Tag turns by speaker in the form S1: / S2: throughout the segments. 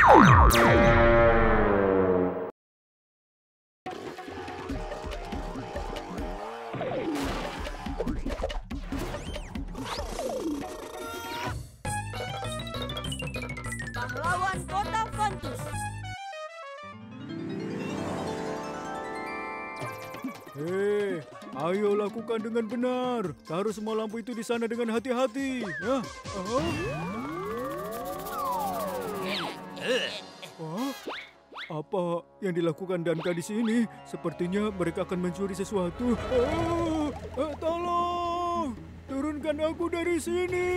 S1: Pahlawan Kota Fantus.
S2: Hei, ayo lakukan dengan benar. Taruh semua lampu itu di sana dengan hati-hati. Ya. Apa yang dilakukan Danka di sini? Sepertinya mereka akan mencuri sesuatu. Tolong! Turunkan aku dari sini!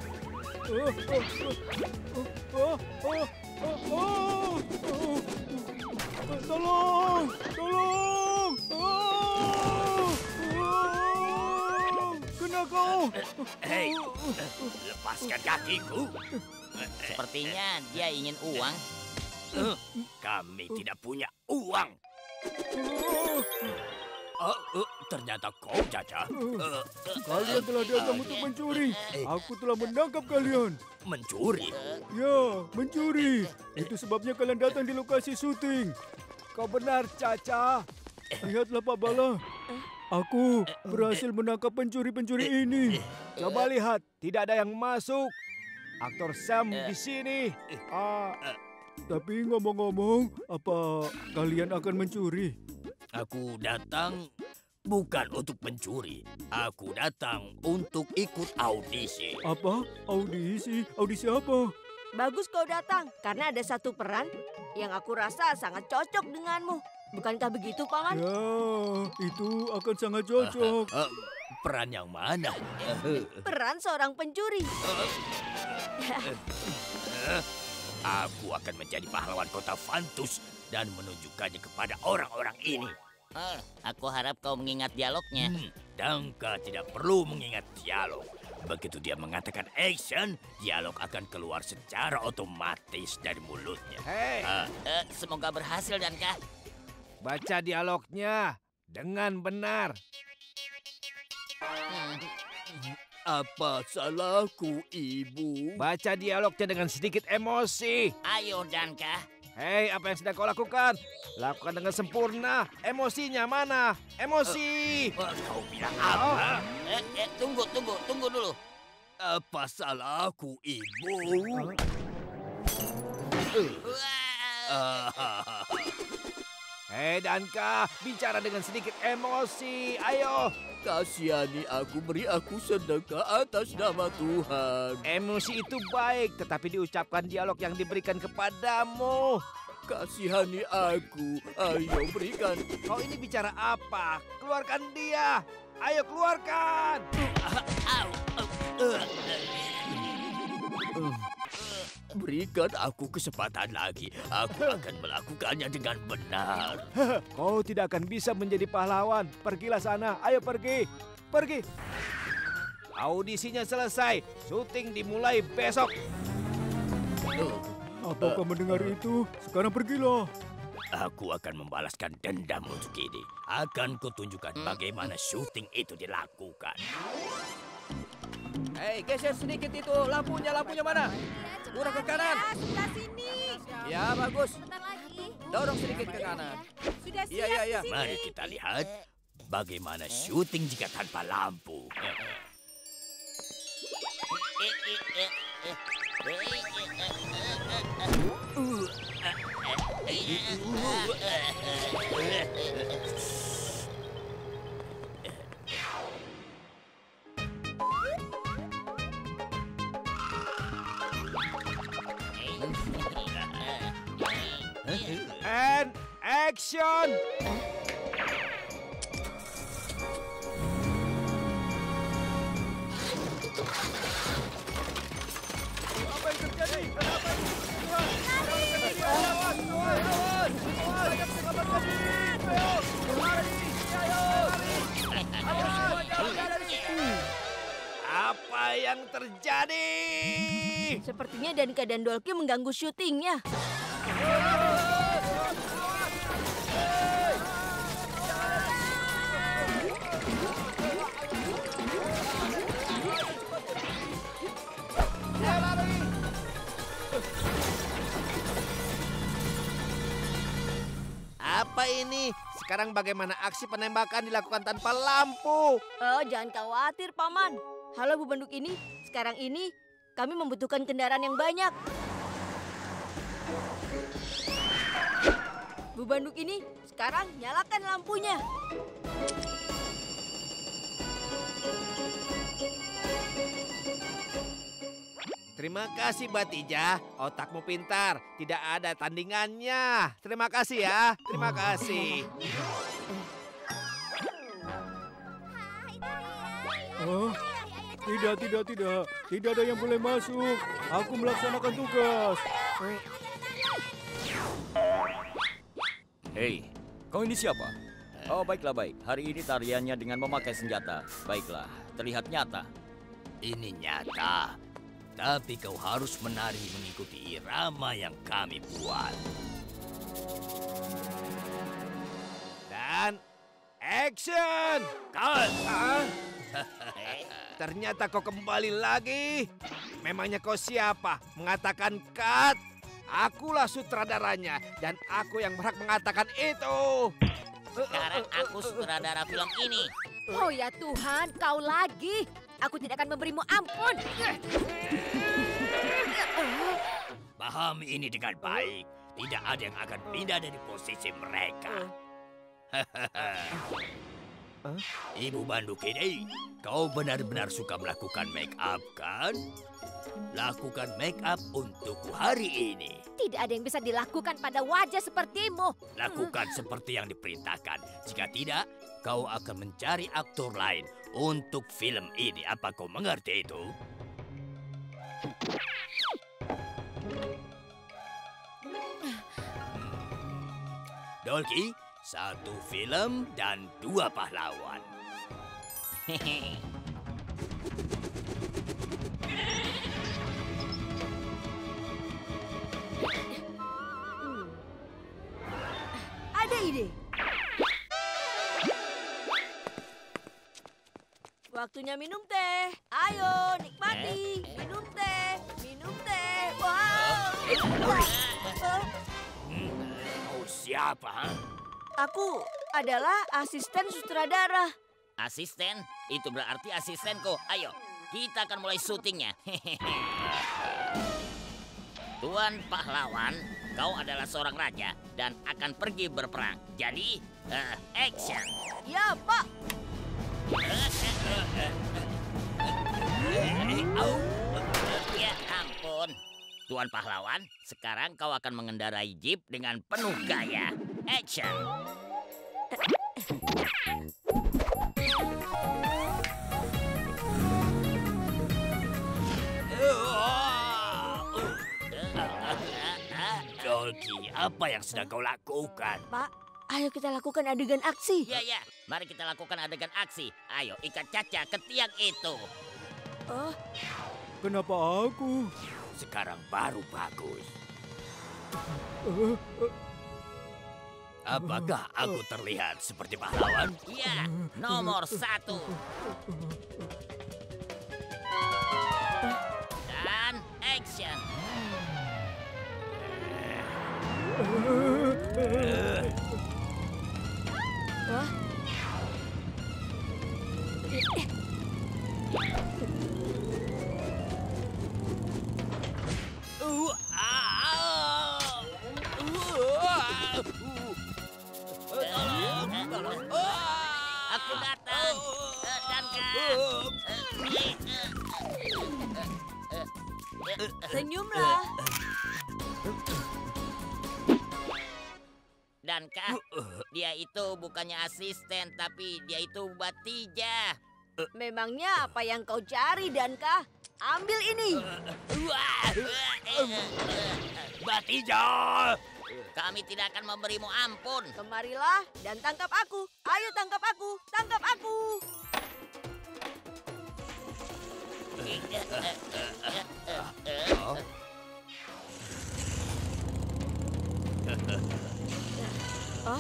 S2: Tolong! Tolong! Kena kau!
S3: Hei, lepaskan kakiku.
S4: Sepertinya dia ingin uang.
S3: Kami tidak punya uang. Ternyata kau, Caca.
S2: Kalian telah datang untuk mencuri. Aku telah menangkap kalian.
S3: Mencuri?
S2: Ya, mencuri. Itu sebabnya kalian datang di lokasi syuting.
S5: Kau benar, Caca.
S2: Lihatlah, Pak Bala. Aku berhasil menangkap pencuri-pencuri ini.
S5: Coba lihat, tidak ada yang masuk. Aktor Sam di sini.
S2: Tapi ngomong-ngomong, apa kalian akan mencuri?
S3: Aku datang bukan untuk mencuri. Aku datang untuk ikut audisi.
S2: Apa? Audisi? Audisi apa?
S1: Bagus kau datang, karena ada satu peran yang aku rasa sangat cocok denganmu. Bukankah begitu, Paman?
S2: Ya, itu akan sangat cocok.
S3: Peran yang mana?
S1: Peran seorang pencuri.
S3: Aku akan menjadi pahlawan Kota Fantus dan menunjukkannya kepada orang-orang ini.
S4: Aku harap kau mengingat dialognya.
S3: Danka tidak perlu mengingat dialog. Begitu dia mengatakan action, dialog akan keluar secara otomatis dari mulutnya.
S5: Hei,
S4: Semoga berhasil, Danka.
S5: baca dialognya dengan benar.
S3: Apa salahku, Ibu?
S5: Baca dialognya dengan sedikit emosi.
S4: Ayo, Danka.
S5: Hei, apa yang sedang kau lakukan? Lakukan dengan sempurna. Emosinya mana? Emosi.
S3: Kau bilang apa?
S4: Tunggu dulu.
S3: Apa salahku, Ibu?
S5: Hei, Danka, bicara dengan sedikit emosi. Ayo.
S3: Kasihani aku, beri aku sedekah atas nama Tuhan.
S5: Emosi itu baik, tetapi diucapkan dialog yang diberikan kepadamu.
S3: Kasihani aku, ayo berikan.
S5: Kau ini bicara apa? Keluarkan dia. Ayo keluarkan.
S3: Berikan aku kesempatan lagi. Aku akan melakukannya dengan benar.
S5: Kau tidak akan bisa menjadi pahlawan. Pergilah sana. Ayo pergi. Pergi. Audisinya selesai. Syuting dimulai besok.
S2: Apa kau mendengar itu? Sekarang pergilah.
S3: Aku akan membalaskan dendam untuk ini. Akan kutunjukkan bagaimana syuting itu dilakukan.
S5: Hei, geser sedikit itu. Lampunya mana? Kurang ke kanan.
S1: Ya, sebelah sini.
S5: Ya, bagus.
S1: Sebentar lagi.
S5: Dorong sedikit ke kanan.
S1: Sudah siap
S5: Iya.
S1: di sini.
S3: Mari kita lihat bagaimana syuting jika tanpa lampu.
S5: And action. Apa yang terjadi? Kenapa ini? Apa yang terjadi?
S1: Sepertinya Danka dan Dolky mengganggu syutingnya.
S5: Apa ini? Sekarang bagaimana aksi penembakan dilakukan tanpa lampu?
S1: Oh, jangan khawatir, Paman. Halo, Bu Banduk ini. Sekarang ini kami membutuhkan kendaraan yang banyak. Bu Banduk ini, sekarang nyalakan lampunya.
S5: Terima kasih Batija, otakmu pintar, tidak ada tandingannya. Terima kasih ya, terima kasih.
S2: Oh, tidak ada yang boleh masuk. Aku melaksanakan tugas.
S3: Hei, kau ini siapa? Oh, baiklah baik. Hari ini tariannya dengan memakai senjata. Baiklah, terlihat nyata. Ini nyata. Tapi kau harus menari mengikuti irama yang kami buat.
S5: Dan action!
S3: Cut!
S5: Ternyata kau kembali lagi. Memangnya kau siapa? Mengatakan cut? Akulah sutradaranya dan aku yang berhak mengatakan itu.
S4: Sekarang aku sutradara film ini.
S1: Oh ya Tuhan, kau lagi. Aku tidak akan memberimu ampun.
S3: Pahami ini dengan baik. Tidak ada yang akan pindah dari posisi mereka. Ibu Banduk ini, kau benar-benar suka melakukan make up, kan? Lakukan make up untukku hari ini.
S1: Tidak ada yang bisa dilakukan pada wajah sepertimu.
S3: Lakukan seperti yang diperintahkan. Jika tidak, kau akan mencari aktor lain untuk film ini. Apa kau mengerti itu? Dolki, 1 film dan 2 pahlawan.
S1: Ada ide. Waktunya minum teh. Ayo, nikmati. Minum teh. Minum teh. Wow.
S3: Kau siapa? Ha?
S1: Aku adalah asisten sutradara.
S4: Asisten? Itu berarti asistenku. Ayo, kita akan mulai syutingnya. Tuan pahlawan, kau adalah seorang raja dan akan pergi berperang. Jadi, action.
S1: Ya, Pak.
S4: Ya ampun. Tuan pahlawan, sekarang kau akan mengendarai jeep dengan penuh gaya. Action.
S3: Dolki, apa yang sedang kau lakukan?
S1: Pak, ayo kita lakukan adegan aksi.
S4: Ya, ya. Mari kita lakukan adegan aksi. Ayo, ikat Caca ke tiang itu.
S1: Oh,
S2: Kenapa aku?
S3: Sekarang baru bagus. Apakah aku terlihat seperti pahlawan?
S4: Ya, nomor 1. Dan action.
S1: wah.
S4: Aku datang.
S1: Senyumlah.
S4: Dankah, dia itu bukannya asisten, tapi dia itu Batija.
S1: Memangnya apa yang kau cari, Danka? Ambil ini.
S3: Batija!
S4: Kami tidak akan memberimu ampun.
S1: Kemarilah dan tangkap aku. Ayo tangkap aku. Tangkap aku. Oh.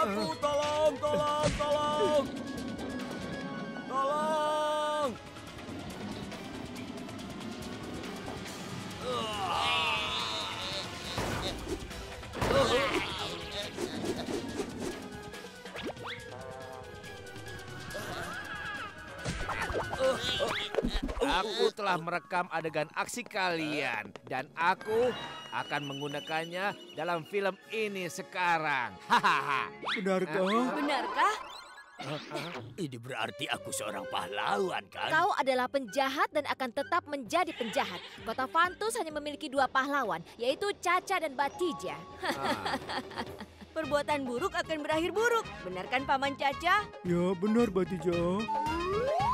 S3: aku, tolong, tolong, tolong. Tolong.
S5: Aku telah merekam adegan aksi kalian dan aku akan menggunakannya dalam film ini sekarang. Hahaha.
S2: Benarkah?
S1: Benarkah?
S3: Ini berarti aku seorang pahlawan, kan?
S6: Kau adalah penjahat dan akan tetap menjadi penjahat. Kota Fantus hanya memiliki 2 pahlawan, yaitu Caca dan Batija.
S1: Perbuatan buruk akan berakhir buruk. Benar kan Paman Caca?
S2: Ya benar Batija.